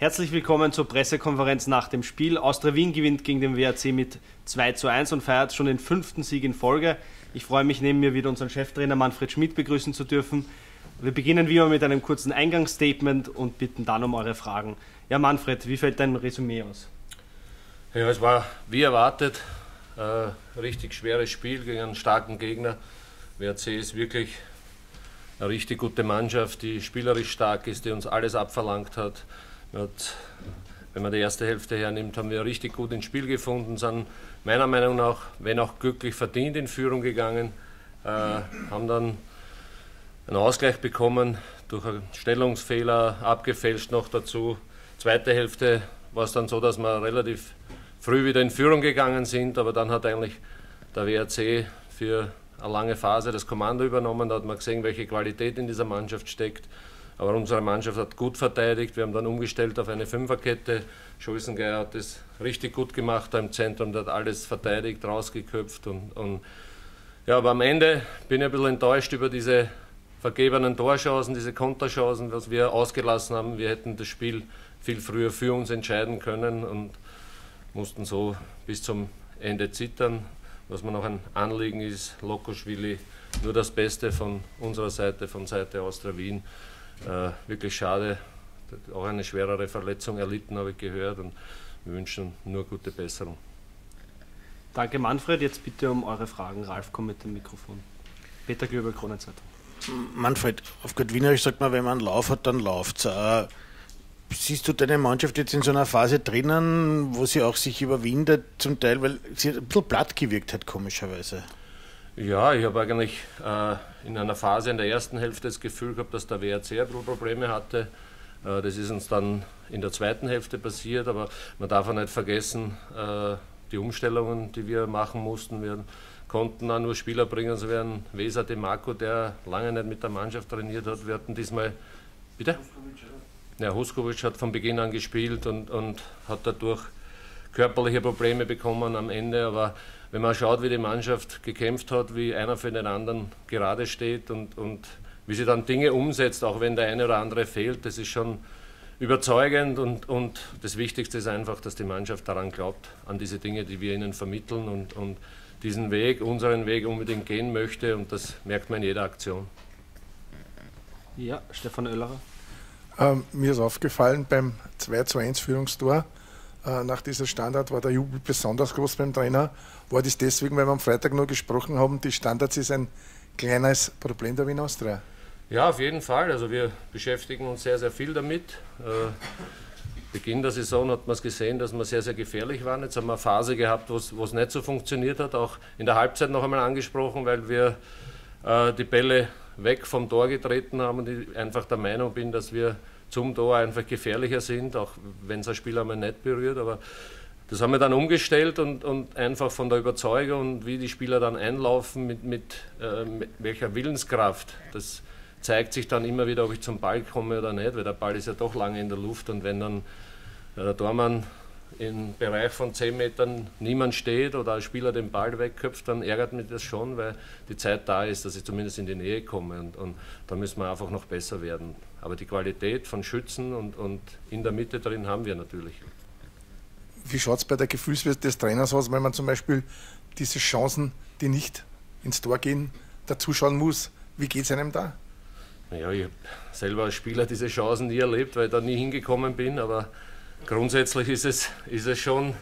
Herzlich willkommen zur Pressekonferenz nach dem Spiel. Austria Wien gewinnt gegen den WRC mit 2:1 und feiert schon den 5. Sieg in Folge. Ich freue mich, neben mir wieder unseren Cheftrainer Manfred Schmidt begrüßen zu dürfen. Wir beginnen wie immer mit einem kurzen Eingangsstatement und bitten dann um eure Fragen. Ja, Manfred, wie fällt dein Resümee aus? Ja, es war wie erwartet ein richtig schweres Spiel gegen einen starken Gegner. WRC ist wirklich eine richtig gute Mannschaft, die spielerisch stark ist, die uns alles abverlangt hat. Wenn man die erste Hälfte hernimmt, haben wir richtig gut ins Spiel gefunden, sind meiner Meinung nach, wenn auch glücklich verdient, in Führung gegangen, haben dann einen Ausgleich bekommen durch einen Stellungsfehler, abgefälscht noch dazu. Zweite Hälfte war es dann so, dass wir relativ früh wieder in Führung gegangen sind, aber dann hat eigentlich der WRC für eine lange Phase das Kommando übernommen. Da hat man gesehen, welche Qualität in dieser Mannschaft steckt. Aber unsere Mannschaft hat gut verteidigt. Wir haben dann umgestellt auf eine Fünferkette. Schulzengeier hat das richtig gut gemacht da im Zentrum. Der hat alles verteidigt, rausgeköpft. Ja, aber am Ende bin ich ein bisschen enttäuscht über diese vergebenen Torchancen, diese Konterchancen, was wir ausgelassen haben. Wir hätten das Spiel viel früher für uns entscheiden können und mussten so bis zum Ende zittern. Was mir noch ein Anliegen ist, Lokoschwili, nur das Beste von unserer Seite, von Seite Austria Wien. Wirklich schade, auch eine schwerere Verletzung erlitten, habe ich gehört, und wir wünschen nur gute Besserung. Danke Manfred, jetzt bitte um eure Fragen. Ralf, komm mit dem Mikrofon. Peter Glöber, Kronenzeitung. Manfred, auf gut Wienerisch sagt man, wenn man einen Lauf hat, dann läuft's. Siehst du deine Mannschaft jetzt in so einer Phase drinnen, wo sie auch sich überwindet zum Teil, weil sie ein bisschen platt gewirkt hat, komischerweise? Ja, ich habe eigentlich in einer Phase in der ersten Hälfte das Gefühl gehabt, dass der WRC ein bisschen Probleme hatte. Das ist uns dann in der zweiten Hälfte passiert, aber man darf auch nicht vergessen, die Umstellungen, die wir machen mussten. Wir konnten auch nur Spieler bringen, so wie ein Weser De Marco, der lange nicht mit der Mannschaft trainiert hat. Wir hatten diesmal... Bitte? Ja, Huskovic hat von Beginn an gespielt und hat dadurch körperliche Probleme bekommen am Ende, aber wenn man schaut, wie die Mannschaft gekämpft hat, wie einer für den anderen gerade steht und wie sie dann Dinge umsetzt, auch wenn der eine oder andere fehlt, das ist schon überzeugend und das Wichtigste ist einfach, dass die Mannschaft daran glaubt, an diese Dinge, die wir ihnen vermitteln und diesen Weg, unseren Weg unbedingt gehen möchte, und das merkt man in jeder Aktion. Ja, Stefan Oellerer. Mir ist aufgefallen, beim 2:1 Führungstor nach dieser Standard war der Jubel besonders groß beim Trainer. War das deswegen, weil wir am Freitag nur gesprochen haben, die Standards ist ein kleines Problem der Wien Austria? Ja, auf jeden Fall. Also wir beschäftigen uns sehr, sehr viel damit. Beginn der Saison hat man es gesehen, dass wir sehr, sehr gefährlich waren. Jetzt haben wir eine Phase gehabt, wo es nicht so funktioniert hat. Auch in der Halbzeit noch einmal angesprochen, weil wir die Bälle weg vom Tor getreten haben und ich einfach der Meinung bin, dass wir zum Tor einfach gefährlicher sind, auch wenn es ein Spieler einmal nicht berührt. Aber das haben wir dann umgestellt und einfach von der Überzeugung und wie die Spieler dann einlaufen, mit welcher Willenskraft. Das zeigt sich dann immer wieder, ob ich zum Ball komme oder nicht, weil der Ball ist ja doch lange in der Luft, und wenn dann der Tormann im Bereich von 10 Metern niemand steht oder ein Spieler den Ball wegköpft, dann ärgert mich das schon, weil die Zeit da ist, dass ich zumindest in die Nähe komme, und da müssen wir einfach noch besser werden. Aber die Qualität von Schützen und in der Mitte drin haben wir natürlich. Wie schaut es bei der Gefühlswelt des Trainers aus, wenn man zum Beispiel diese Chancen, die nicht ins Tor gehen, dazuschauen muss? Wie geht es einem da? Ja, ich habe selber als Spieler diese Chancen nie erlebt, weil ich da nie hingekommen bin, aber grundsätzlich ist es schon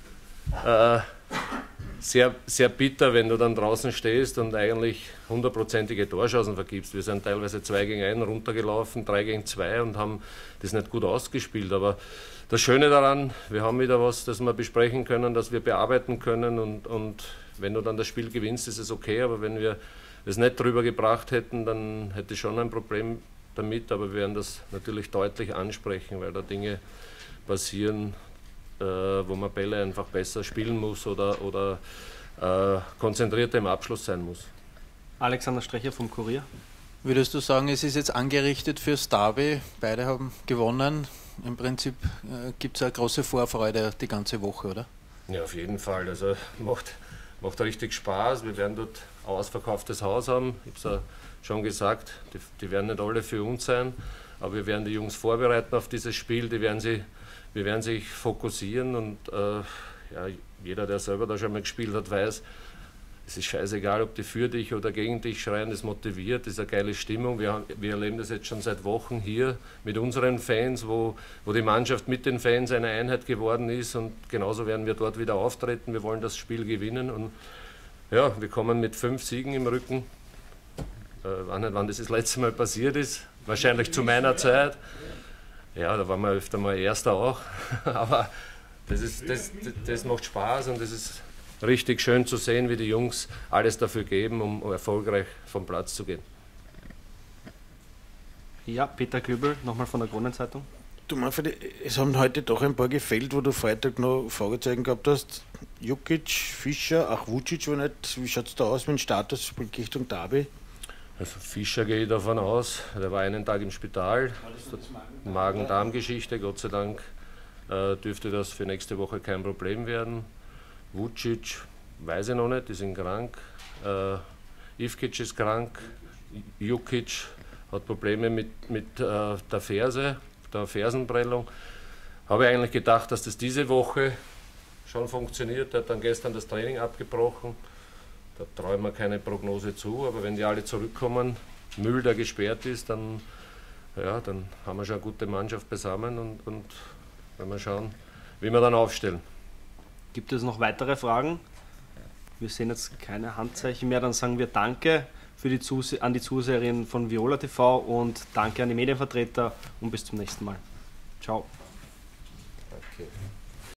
sehr, sehr bitter, wenn du dann draußen stehst und eigentlich 100%ige Torchancen vergibst. Wir sind teilweise 2 gegen 1 runtergelaufen, 3 gegen 2 und haben das nicht gut ausgespielt. Aber das Schöne daran, wir haben wieder was, das wir besprechen können, das wir bearbeiten können, und wenn du dann das Spiel gewinnst, ist es okay, aber wenn wir es nicht drüber gebracht hätten, dann hätte ich schon ein Problem damit, aber wir werden das natürlich deutlich ansprechen, weil da Dinge passieren, wo man Bälle einfach besser spielen muss oder konzentrierter im Abschluss sein muss. Alexander Strecher vom Kurier. Würdest du sagen, es ist jetzt angerichtet fürs Derby? Beide haben gewonnen. Im Prinzip gibt es eine große Vorfreude die ganze Woche, oder? Ja, auf jeden Fall. Also macht richtig Spaß. Wir werden dort ein ausverkauftes Haus haben. Ich habe es ja schon gesagt, die werden nicht alle für uns sein. Aber wir werden die Jungs vorbereiten auf dieses Spiel, wir werden sich fokussieren und ja, jeder, der selber da schon mal gespielt hat, weiß, es ist scheißegal, ob die für dich oder gegen dich schreien, das motiviert, das ist eine geile Stimmung. Wir erleben das jetzt schon seit Wochen hier mit unseren Fans, wo die Mannschaft mit den Fans eine Einheit geworden ist und genauso werden wir dort wieder auftreten. Wir wollen das Spiel gewinnen und ja, wir kommen mit 5 Siegen im Rücken. Ich weiß nicht, wann das letzte Mal passiert ist, wahrscheinlich zu meiner Zeit. Ja, da waren wir öfter mal Erster auch, aber das macht Spaß und das ist richtig schön zu sehen, wie die Jungs alles dafür geben, um erfolgreich vom Platz zu gehen. Ja, Peter Klübel, nochmal von der Kronenzeitung. Du Manfred, es haben heute doch ein paar gefehlt, wo du Freitag noch Fragezeichen gehabt hast. Jukic, Fischer, auch Vucic war nicht. Wie schaut es da aus mit dem Status Richtung Derby? Also Fischer gehe ich davon aus, der war einen Tag im Spital, Magen-Darm-Geschichte, Gott sei Dank dürfte das für nächste Woche kein Problem werden. Vucic, weiß ich noch nicht, die sind krank. Ivkic ist krank. Jukic hat Probleme mit der Ferse, der Fersenprellung. Habe ich eigentlich gedacht, dass das diese Woche schon funktioniert. Er hat dann gestern das Training abgebrochen. Da trauen wir keine Prognose zu, aber wenn die alle zurückkommen, Müll, der gesperrt ist, dann haben wir schon eine gute Mannschaft beisammen und werden wir schauen, wie wir dann aufstellen. Gibt es noch weitere Fragen? Wir sehen jetzt keine Handzeichen mehr, dann sagen wir Danke an die Zuseherinnen von Viola TV und danke an die Medienvertreter und bis zum nächsten Mal. Ciao. Okay.